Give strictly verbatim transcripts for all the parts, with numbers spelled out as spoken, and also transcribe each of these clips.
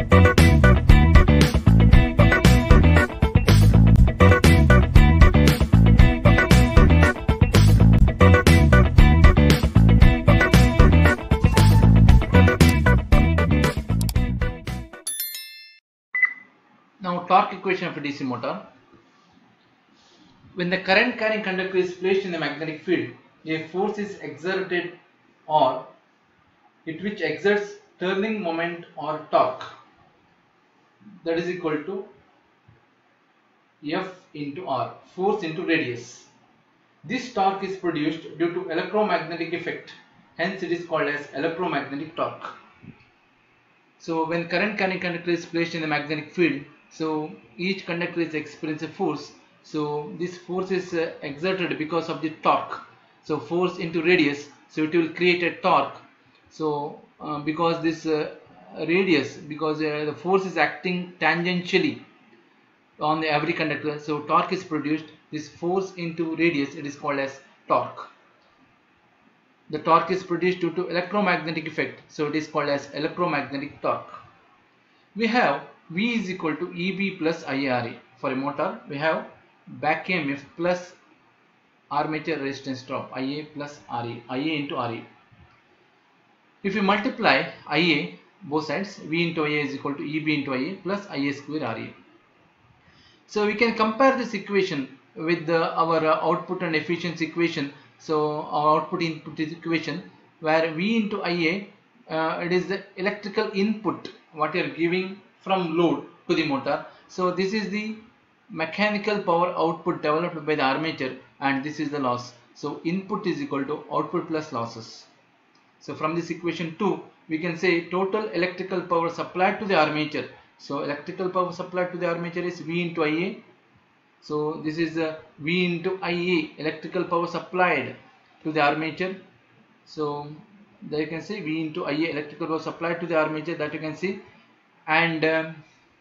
Now torque equation of a D C motor. When the current carrying conductor is placed in the magnetic field, a force is exerted or it which exerts turning moment or torque, that is equal to F into R, force into radius. This torque is produced due to electromagnetic effect, hence it is called as electromagnetic torque. So when current carrying conductor is placed in the magnetic field, so each conductor is experiencing a force. So this force is uh, exerted because of the torque. So force into radius, so it will create a torque. So uh, because this uh, radius, because uh, the force is acting tangentially on the every conductor, so torque is produced. This force into radius, it is called as torque. The torque is produced due to electromagnetic effect, so it is called as electromagnetic torque. We have V is equal to E B plus I A R A. For a motor, we have back E M F plus armature resistance drop, I A plus R A, I A into R A. If we multiply I A both sides, V into I A is equal to E B into I A plus I A square R A. So we can compare this equation with the, our uh, output and efficiency equation. So our output input equation, where V into I A, uh, it is the electrical input what you are giving from load to the motor. So this is the mechanical power output developed by the armature, and this is the loss. So input is equal to output plus losses. So from this equation two, we can say total electrical power supplied to the armature. So electrical power supplied to the armature is V into I A. So this is uh, V into I A, electrical power supplied to the armature. So there you can see V into I A, electrical power supplied to the armature, that you can see, and um,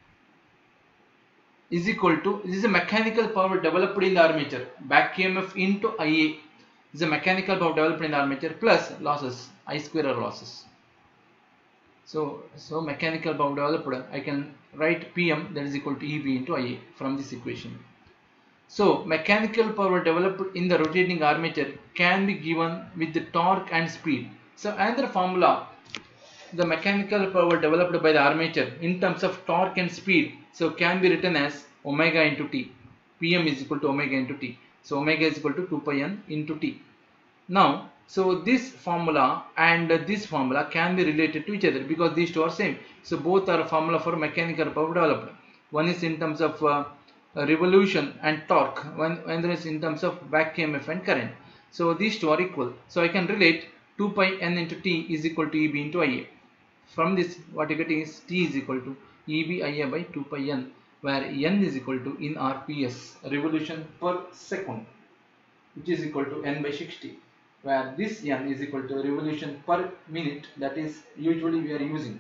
is equal to, this is a mechanical power developed in the armature, back E M F into I A is a mechanical power developed in the armature plus losses, I square or losses. So, so mechanical power developed, I can write P M, that is equal to E B into I A from this equation. So mechanical power developed in the rotating armature can be given with the torque and speed. So another formula, the mechanical power developed by the armature in terms of torque and speed, so can be written as omega into T. P M is equal to omega into T. So omega is equal to two pi n into T. Now, so this formula and this formula can be related to each other because these two are same. So both are a formula for mechanical power developed. One is in terms of uh, revolution and torque, one another is in terms of back E M F and current. So these two are equal. So I can relate two pi n into T is equal to E B into I A. From this, what you are getting is T is equal to E B I A by two pi n, where n is equal to in R P S, revolution per second, which is equal to n by sixty, where this n is equal to revolution per minute, that is usually we are using.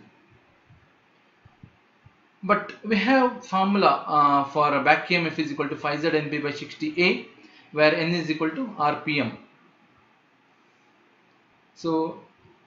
But we have formula uh, for back E M F is equal to phi z N P by sixty A, where n is equal to R P M. So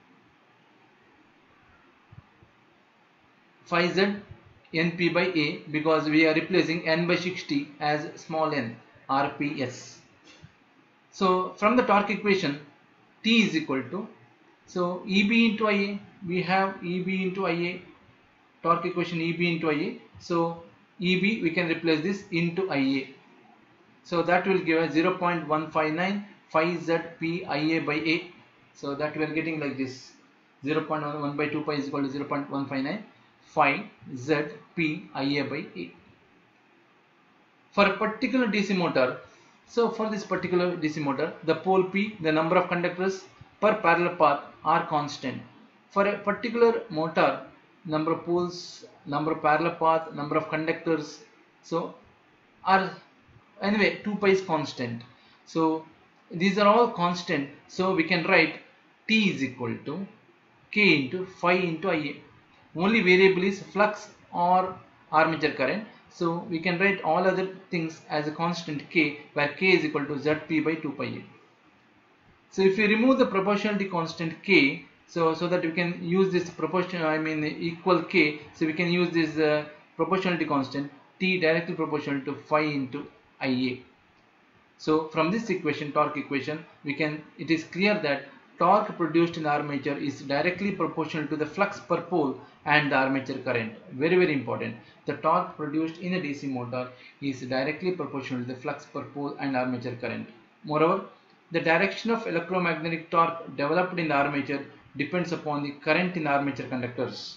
phi z N P by A, because we are replacing n by sixty as small n, R P S. So from the torque equation, T is equal to, so E B into I A, we have E B into I A, torque equation E B into I A. So E B we can replace this into I A. So that will give us zero point one five nine phi z P I A by A. So that we are getting like this, zero point one by two pi is equal to zero point one five nine phi z P I A by A. For a particular D C motor, so for this particular D C motor, the pole P, the number of conductors per parallel path are constant. For a particular motor, number of poles, number of parallel path, number of conductors, so are anyway two pi is constant. So these are all constant. So we can write T is equal to K into phi into I A. Only variable is flux or armature current. So we can write all other things as a constant K, where K is equal to Z P by two pi A. So if we remove the proportionality constant K, So so that we can use this proportion, I mean equal K, so we can use this uh, proportionality constant T directly proportional to phi into I A. So from this equation, torque equation, we can, it is clear that torque produced in the armature is directly proportional to the flux per pole and the armature current. Very very important. The torque produced in a D C motor is directly proportional to the flux per pole and armature current. Moreover, the direction of electromagnetic torque developed in the armature depends upon the current in the armature conductors.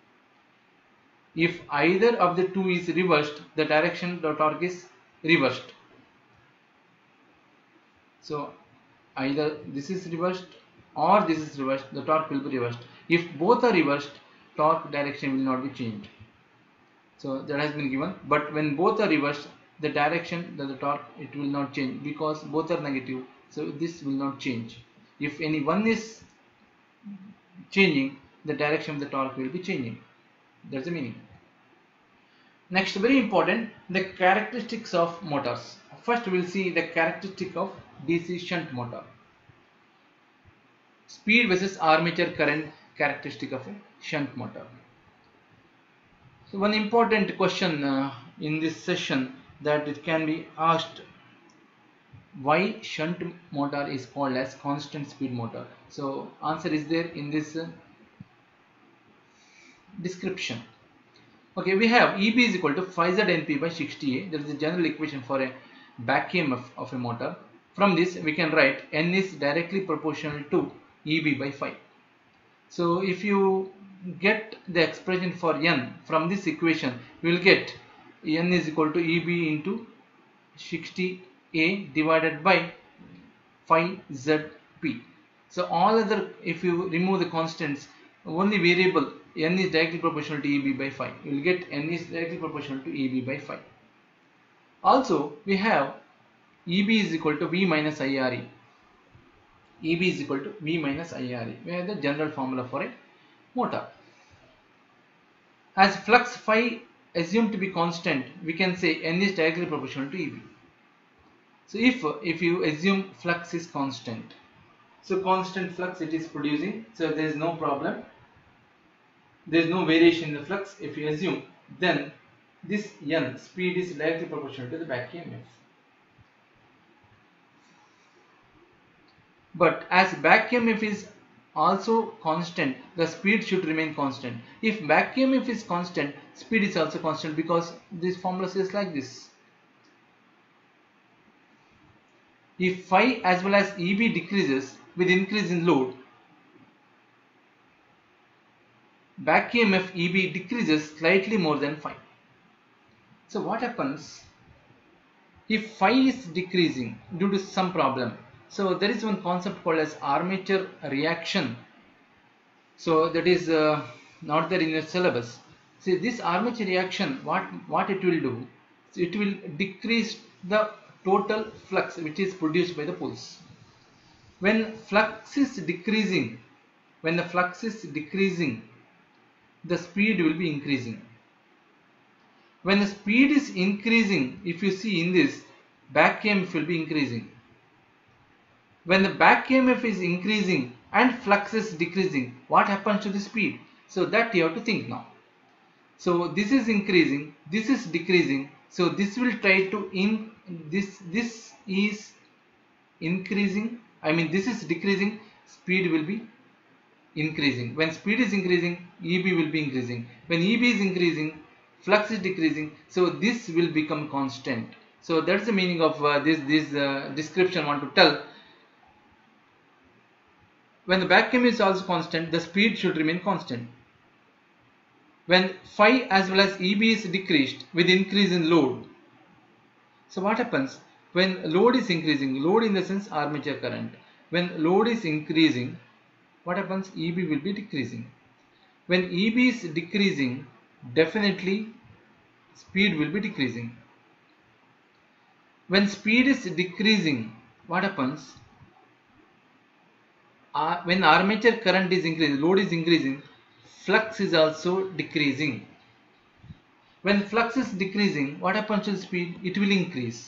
If either of the two is reversed, the direction of the torque is reversed. So either this is reversed or this is reversed, the torque will be reversed. If both are reversed, torque direction will not be changed. So that has been given, but when both are reversed, the direction that the torque, it will not change because both are negative, so this will not change. If any one is changing, the direction of the torque will be changing. That's the meaning. Next, very important, the characteristics of motors. First we will see the characteristic of D C shunt motor. Speed versus armature current characteristic of a shunt motor. So one important question uh, in this session that it can be asked, why shunt motor is called as constant speed motor? So answer is there in this uh, description. Okay, we have E B is equal to phi Z N P by sixty A. That is the general equation for a back E M F of a motor. From this we can write N is directly proportional to E B by phi. So if you get the expression for N from this equation, we will get N is equal to E B into sixty A divided by phi Z P. So all other, if you remove the constants, only variable N is directly proportional to E B by phi. You will get N is directly proportional to E B by phi. Also we have E B is equal to V minus I R E. E B is equal to V minus I R E. We have the general formula for a motor. As flux phi assumed to be constant, we can say N is directly proportional to E B. So if if you assume flux is constant, so constant flux it is producing, so there is no problem. There is no variation in the flux. If you assume, then this N speed is directly proportional to the back E M F. But as back E M F is also constant, the speed should remain constant. If back E M F is constant, speed is also constant, because this formula says like this. If phi as well as E B decreases with increase in load, back E M F E B decreases slightly more than phi. So what happens if phi is decreasing due to some problem? So there is one concept called as armature reaction. So that is uh, not there in your syllabus. See, this armature reaction, what what it will do? So it will decrease the total flux which is produced by the poles. When flux is decreasing, when the flux is decreasing, the speed will be increasing. When the speed is increasing, if you see in this, back E M F will be increasing. When the back E M F is increasing and flux is decreasing, what happens to the speed? So that you have to think now. So this is increasing, this is decreasing. So this will try to in this this is increasing. I mean this is decreasing. Speed will be increasing. When speed is increasing, E B will be increasing. When E B is increasing, flux is decreasing. So this will become constant. So that's the meaning of uh, this this uh, description I want to tell. When the back E M F is also constant, the speed should remain constant. When phi as well as E B is decreased with increase in load. So what happens? When load is increasing, load in the sense armature current. When load is increasing, what happens? E B will be decreasing. When E B is decreasing, definitely speed will be decreasing. When speed is decreasing, what happens? Uh, when armature current is increasing, load is increasing, flux is also decreasing. When flux is decreasing, what happens to the speed? It will increase.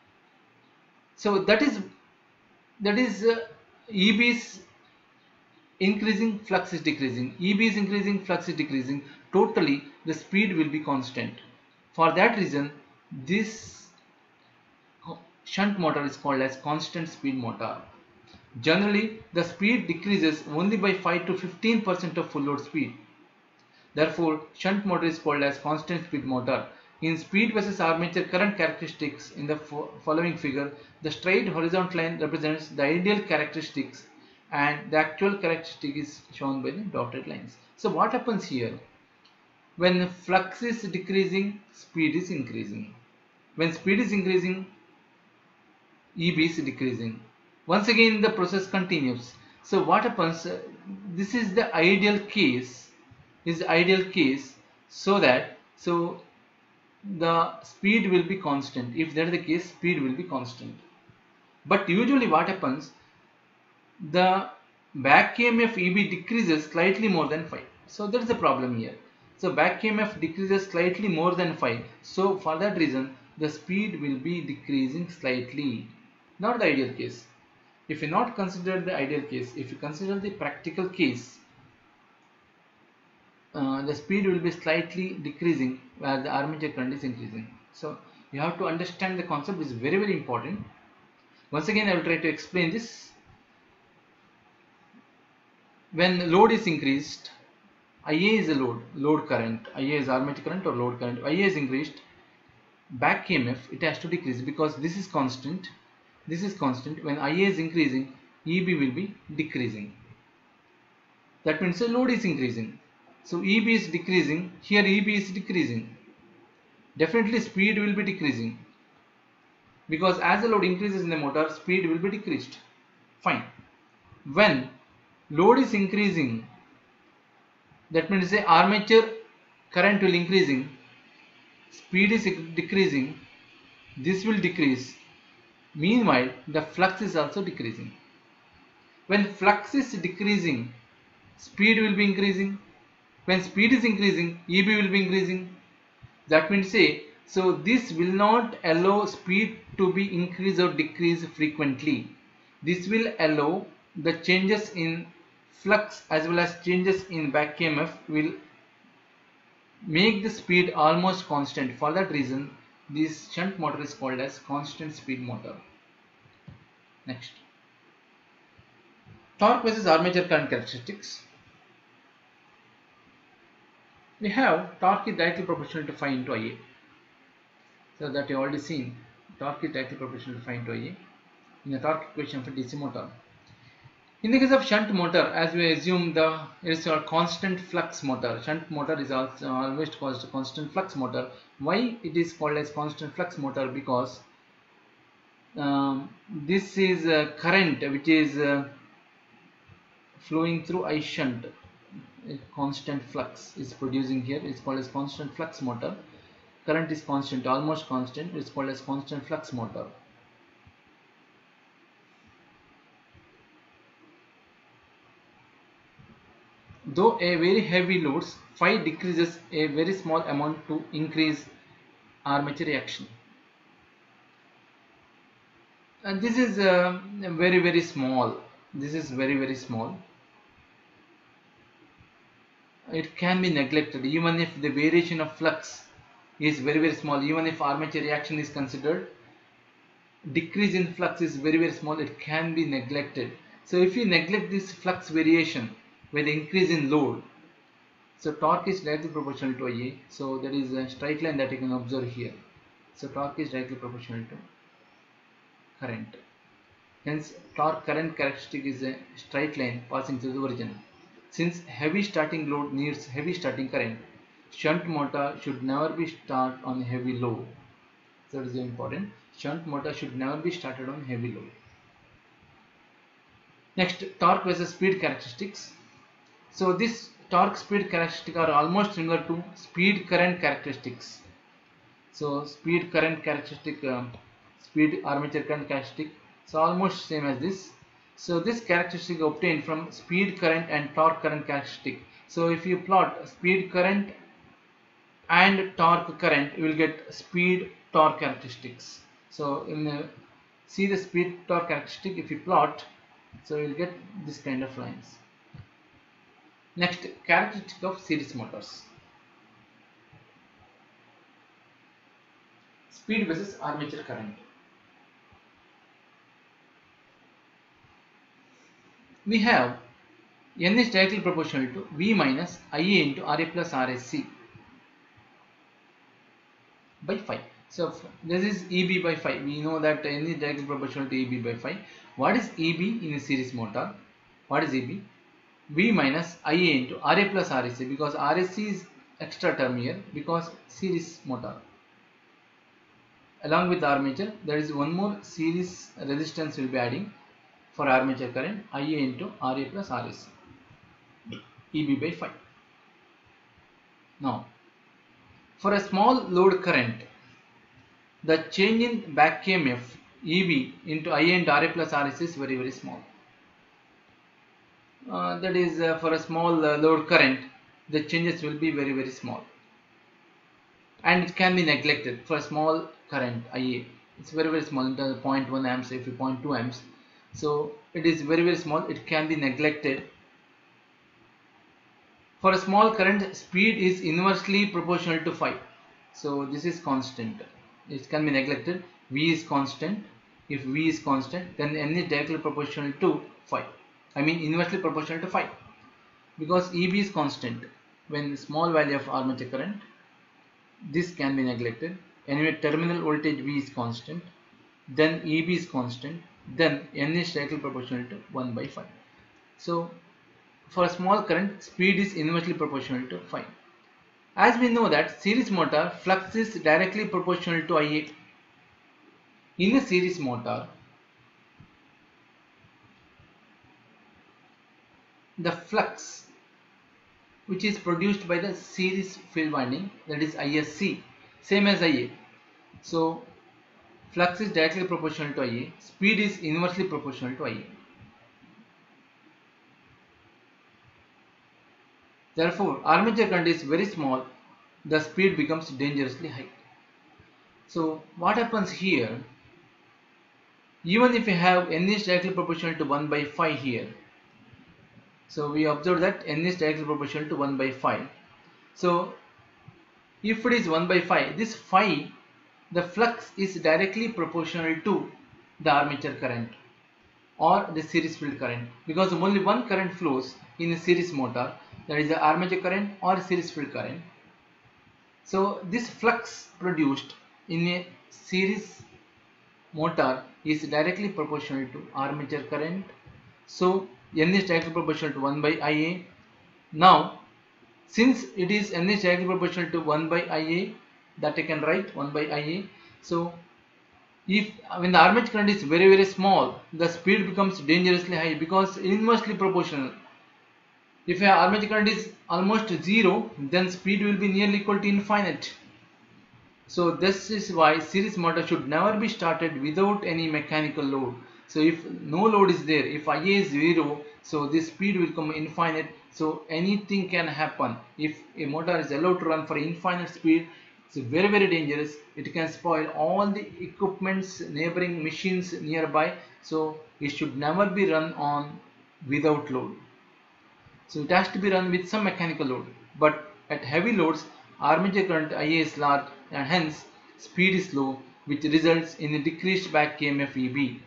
So that is that is uh, E B's increasing, flux is decreasing. E B is increasing, flux is decreasing. Totally, the speed will be constant. For that reason, this shunt motor is called as constant speed motor. Generally, the speed decreases only by five to fifteen percent of full load speed. Therefore, shunt motor is called as constant speed motor. In speed versus armature current characteristics in the fo following figure, the straight horizontal line represents the ideal characteristics and the actual characteristic is shown by the dotted lines. So what happens here? When flux is decreasing, speed is increasing. When speed is increasing, E B is decreasing. Once again the process continues. So what happens? Uh, this is the ideal case. Is the ideal case so that so the speed will be constant. If that is the case, speed will be constant. But usually what happens? The back E M F E B decreases slightly more than five. So that is the problem here. So back E M F decreases slightly more than five. So for that reason, the speed will be decreasing slightly. Not the ideal case. If you not consider the ideal case, if you consider the practical case, uh, the speed will be slightly decreasing where the armature current is increasing. So you have to understand the concept is very very important. Once again, I will try to explain this. When load is increased, I A is a load, load current, I A is armature current or load current. I A is increased, back E M F it has to decrease because this is constant. This is constant. When I A is increasing, E B will be decreasing. That means the load is increasing. So E B is decreasing. Here E B is decreasing. Definitely speed will be decreasing because as the load increases in the motor, speed will be decreased. Fine. When load is increasing, that means the armature current will increasing, speed is decreasing, this will decrease. Meanwhile, the flux is also decreasing. When flux is decreasing, speed will be increasing. When speed is increasing, E B will be increasing. That means say, so this will not allow speed to be increased or decreased frequently. This will allow the changes in flux as well as changes in back E M F will make the speed almost constant. For that reason, this shunt motor is called as constant speed motor. Next, torque versus armature current characteristics. We have torque is directly proportional to phi into I A. So that you already seen, torque is directly proportional to phi into I A in the torque equation for D C motor. In the case of shunt motor, as we assume the it is a constant flux motor. Shunt motor is also always called a constant flux motor. Why it is called as constant flux motor? Because um, this is a current which is uh, flowing through I shunt. A constant flux is producing here. It's called as constant flux motor. Current is constant, almost constant. It's called as constant flux motor. Though a very heavy loads, phi decreases a very small amount to increase armature reaction. And this is uh, very very small. This is very very small. It can be neglected even if the variation of flux is very very small. Even if armature reaction is considered, decrease in flux is very very small. It can be neglected. So if you neglect this flux variation with the increase in load, so torque is directly proportional to I A. So that is a straight line that you can observe here. So torque is directly proportional to current. Hence torque current characteristic is a straight line passing through the origin. Since heavy starting load needs heavy starting current, shunt motor should never be started on heavy load. So that is important. Shunt motor should never be started on heavy load. Next, torque versus speed characteristics. So this torque speed characteristic are almost similar to speed current characteristics. So speed current characteristic, uh, speed armature current characteristic, so almost same as this. So this characteristic obtained from speed current and torque current characteristic. So if you plot speed current and torque current, you will get speed torque characteristics. So in the, see the speed torque characteristic, if you plot, so you will get this kind of lines. Next, characteristic of series motors. Speed versus armature current. We have N is directly proportional to V minus Ia into Ra plus Rsc by phi. So this is Eb by phi. We know that N is directly proportional to Eb by phi. What is Eb in a series motor? What is Eb? V minus Ia into Ra plus Rc, because Rc is extra term here because series motor. Along with the armature, there is one more series resistance will be adding for armature current, Ia into Ra plus Rc, Eb by phi. Now, for a small load current, the change in back E M F Eb into Ia into Ra plus Rc is very very small. Uh, that is uh, for a small uh, load current, the changes will be very very small, and it can be neglected. For a small current Ia, it's very very small, in terms of zero point one amps, if you zero point two amps, so it is very very small, it can be neglected. For a small current, speed is inversely proportional to phi, so this is constant, it can be neglected. V is constant. If V is constant, then N is directly proportional to phi, I mean inversely proportional to phi, because Eb is constant. When small value of armature current, this can be neglected. Anyway, terminal voltage V is constant, then Eb is constant, then N is directly proportional to one by phi. So for a small current, speed is inversely proportional to phi. As we know that series motor, flux is directly proportional to Ia. In a series motor, the flux which is produced by the series field winding, that is I S C, same as Ia. So flux is directly proportional to Ia, speed is inversely proportional to Ia. Therefore, armature current is very small, the speed becomes dangerously high. So what happens here, even if you have N is directly proportional to one by phi here, so we observe that N is directly proportional to one by phi. So if it is one by phi, this phi, the flux is directly proportional to the armature current or the series field current, because only one current flows in a series motor, that is the armature current or series field current. So this flux produced in a series motor is directly proportional to armature current. So N is directly proportional to one by Ia. Now since it is N is directly proportional to one by Ia, that I can write one by Ia. So if when the armature current is very very small, the speed becomes dangerously high because inversely proportional. If your armature current is almost zero, then speed will be nearly equal to infinite. So this is why series motor should never be started without any mechanical load. So if no load is there, if Ia is zero, so this speed will become infinite. So anything can happen. If a motor is allowed to run for infinite speed, it's very very dangerous. It can spoil all the equipments, neighboring machines nearby. So it should never be run on without load. So it has to be run with some mechanical load. But at heavy loads, armature current Ia is large and hence speed is low, which results in a decreased back E M F Eb.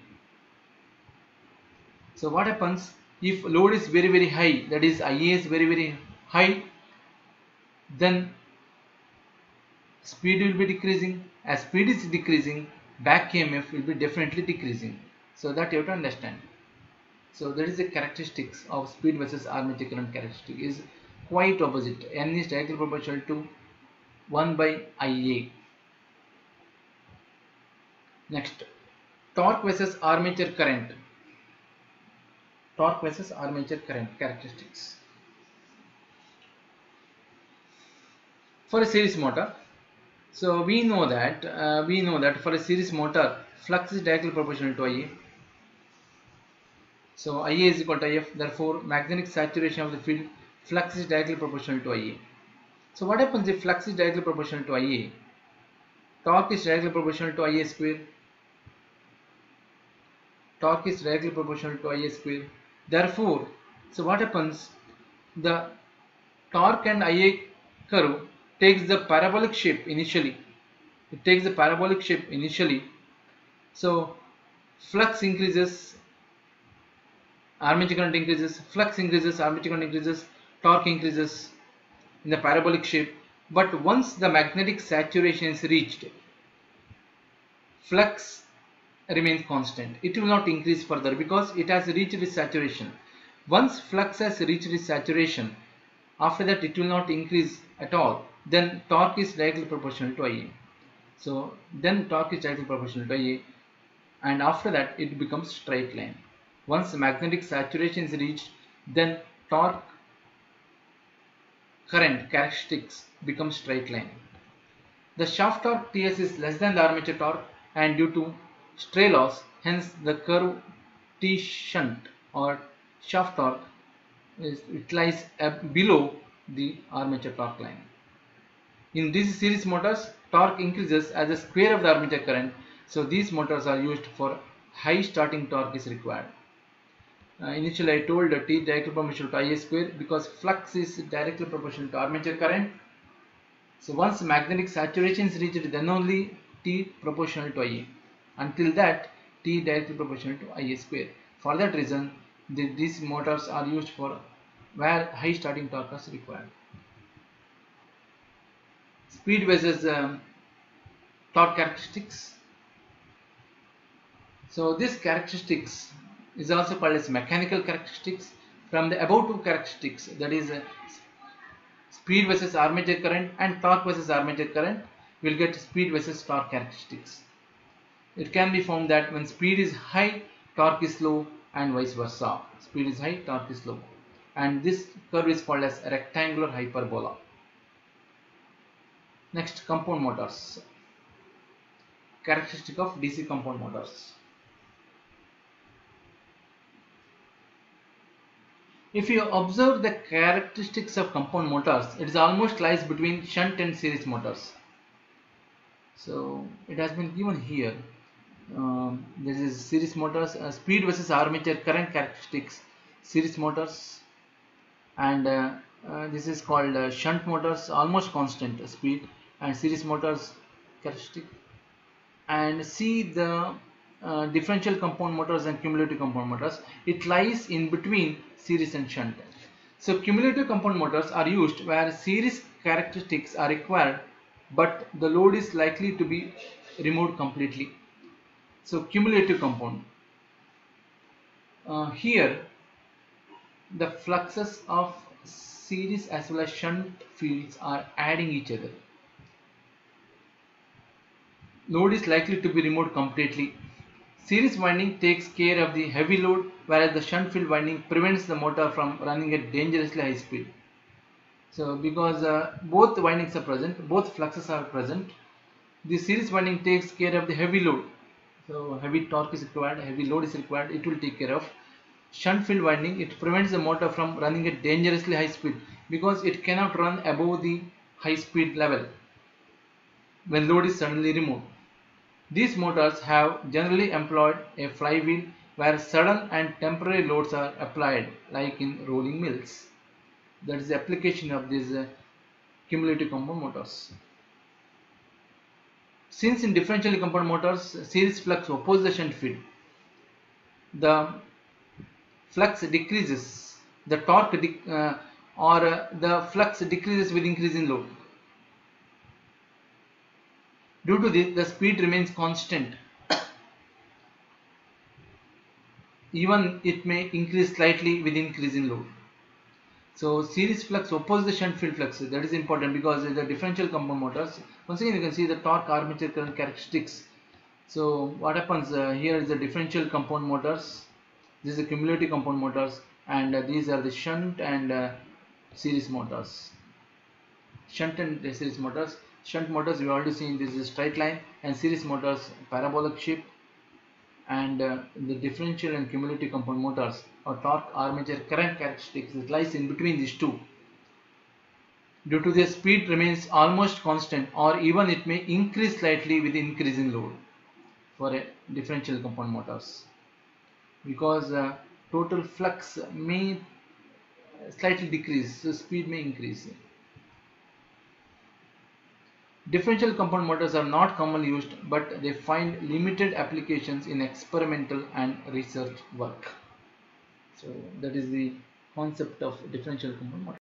So what happens if load is very very high, that is Ia is very very high, then speed will be decreasing. As speed is decreasing, back E M F will be definitely decreasing. So that you have to understand. So that is the characteristics of speed versus armature current characteristic is quite opposite. N is directly proportional to one by Ia. Next, torque versus armature current. Torque versus armature current characteristics. For a series motor, so we know that uh, we know that for a series motor, flux is directly proportional to Ia. So Ia is equal to If, therefore magnetic saturation of the field, flux is directly proportional to Ia. So what happens if flux is directly proportional to Ia? Torque is directly proportional to Ia square. Torque is directly proportional to Ia square. Therefore, so what happens? The torque and I A curve takes the parabolic shape initially. It takes the parabolic shape initially. So flux increases, armature current increases, flux increases, armature current increases, torque increases in the parabolic shape. But once the magnetic saturation is reached, flux remains constant. It will not increase further because it has reached its saturation. Once flux has reached its saturation, after that it will not increase at all. Then torque is directly proportional to I A. So then torque is directly proportional to I A, and after that it becomes straight line. Once the magnetic saturation is reached, then torque current characteristics become straight line. The shaft torque T S is less than the armature torque, and due to stray loss, hence the curve T shunt or shaft torque is, it lies below the armature torque line. In D C series motors, torque increases as the square of the armature current, so these motors are used for high starting torque is required. Uh, initially I told uh, T directly proportional to I A square because flux is directly proportional to armature current. So once magnetic saturation is reached, then only T proportional to I A. Until that, T directly proportional to I A square. For that reason, the, these motors are used for where high starting torque is required. Speed versus um, torque characteristics. So this characteristics is also called as mechanical characteristics. From the above two characteristics, that is uh, speed versus armature current and torque versus armature current, we will get speed versus torque characteristics. It can be found that when speed is high, torque is low, and vice versa. Speed is high, torque is low, and this curve is called as a rectangular hyperbola. Next, compound motors. Characteristic of D C compound motors. If you observe the characteristics of compound motors, it is almost lies between shunt and series motors. So it has been given here. Um, this is series motors, uh, speed versus armature current characteristics, series motors, and uh, uh, this is called uh, shunt motors, almost constant uh, speed, and series motors characteristic. And see the uh, differential compound motors and cumulative compound motors, it lies in between series and shunt. So cumulative compound motors are used where series characteristics are required but the load is likely to be removed completely. So cumulative compound. Uh, here the fluxes of series as well as shunt fields are adding each other. Load is likely to be removed completely. Series winding takes care of the heavy load, whereas the shunt field winding prevents the motor from running at dangerously high speed. So because uh, both windings are present, both fluxes are present, the series winding takes care of the heavy load. So heavy torque is required, heavy load is required, it will take care of. Shunt field winding, it prevents the motor from running at dangerously high speed because it cannot run above the high speed level when load is suddenly removed. These motors have generally employed a flywheel where sudden and temporary loads are applied, like in rolling mills. That is the application of these uh, cumulative compound motors. Since in differential compound motors, series flux opposes the shunt field, the flux decreases, the torque de uh, or uh, the flux decreases with increase in load. Due to this, the speed remains constant. Even it may increase slightly with increase in load. So series flux opposes the shunt field flux. That is important because the differential compound motors. Once again, you can see the torque armature current characteristics. So what happens uh, here is the differential compound motors. This is the cumulative compound motors, and uh, these are the shunt and uh, series motors. Shunt and the series motors. Shunt motors we already seen, this is a straight line, and series motors parabolic shape, and uh, the differential and cumulative compound motors or torque armature current characteristics, it lies in between these two. Due to their speed remains almost constant, or even it may increase slightly with increasing load for a differential compound motors, because uh, total flux may slightly decrease, so speed may increase. Differential compound motors are not commonly used, but they find limited applications in experimental and research work. So that is the concept of differential compound motor.